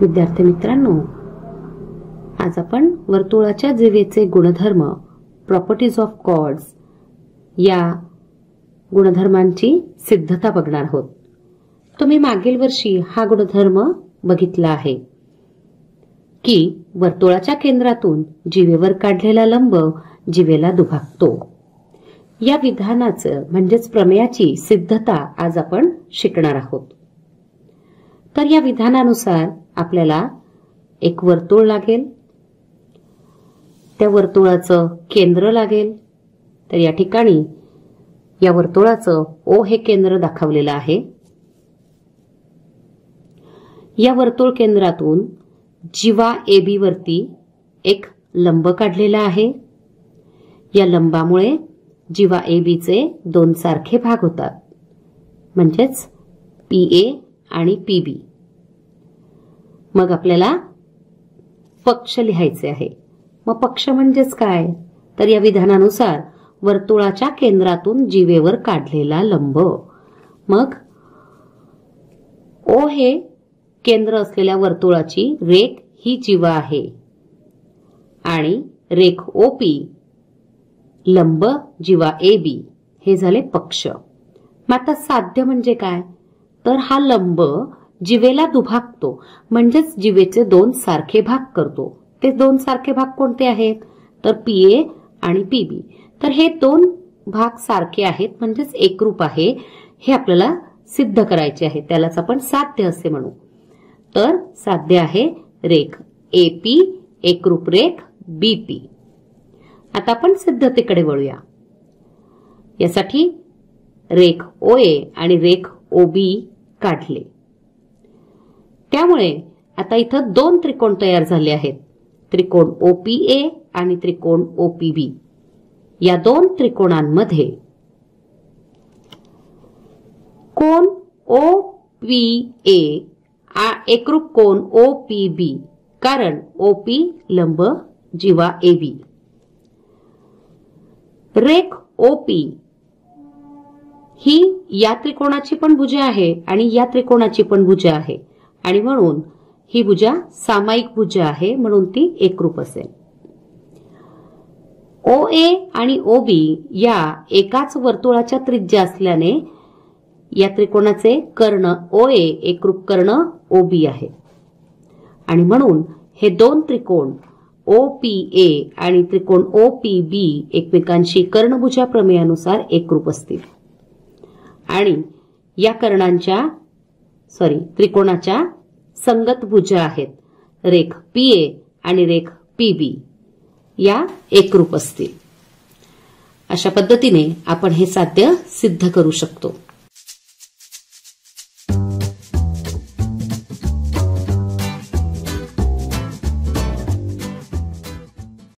विद्यार्थी मित्रांनो, आज आपण वर्तुळाच्या जीवेचे गुणधर्म प्रॉपर्टीज ऑफ कॉर्ड्स या गुणधर्मांची सिद्धता बघणार आहोत। तुम्ही मागील वर्षी हा गुणधर्म बघितला आहे की वर्तुळाच्या केंद्रातून जीवेवर काढलेला लंब जीवेला दुभागतो। या विधानाचं म्हणजेच प्रमेयाची सिद्धता आज आपण शिकणार आहोत। तर या विधानानुसार आपल्याला एक वर्तुळ लागेल, त्या वर्तुळाचं केंद्र लागेल। तर या ठिकाणी या वर्तुळाचं ओ हे केंद्र दाखवलेलं आहे। या वर्तुळ केंद्रातून जीवा AB वरती एक लंब काढलेला आहे। या लंबामुळे जीवा AB चे दोन सारखे भाग होतात, म्हणजेच PA आणि PB। मग आपल्याला पक्ष लिहायचे आहे। मग पक्ष म्हणजेच काय? तर या विधानानुसार वर्तुळाच्या केंद्रातून जीवेवर काढलेला लंब। मग O हे केंद्र असलेल्या वर्तुळाची रेख ही जीवा आहे आणि रेख OP लंब जीवा AB हे झाले पक्ष। मग आता साध्य म्हणजे काय? तर हा लंब जीवेला दुभागतो, म्हणजेच जीवेचे दोन सारखे भाग करतो। ते दोन सारखे भाग कोणते आहेत? तर PA आणि PB। तर हे दोन भाग सारखे आहेत, म्हणजेच एकरूप आहे, हे आपल्याला सिद्ध करायचे आहे। त्यालाच आपण साध्य असे म्हणू। तर साध्य आहे रेख AP एकरूप रेख BP। आता आपण सिद्धतेकडे वळूया। यासाठी रेख OA आणि रेख OB काढले, त्यामुळे आता इथं दोन त्रिकोण तयार झाले आहेत, त्रिकोण OPA आणि त्रिकोण OPB। या दोन त्रिकोणांमध्ये कोन OPA एकरूप कोन OPB, कारण OP लंब जीवा AB। रेख OP ही या त्रिकोणाची पण भुजा आहे आणि या त्रिकोणाची पण भुजा आहे, आणि म्हणून ही भुजा सामायिक भुजा आहे, म्हणून ती एकरूप असेल। OA आणि OB या एकाच वर्तुळाच्या त्रिज्या असल्याने या त्रिकोणाचे कर्ण OA एकरूप कर्ण OB आहे, आणि म्हणून हे दोन त्रिकोण OPA आणि त्रिकोण OPB एकमेकांशी कर्णभुजा प्रमेयानुसार एकरूप असतील, आणि या त्रिकोणाच्या संगत भुजा आहेत, रेख PA आणि रेख PB या एकरूप असतील। अशा पद्धतीने आपण हे साध्य सिद्ध करू शकतो।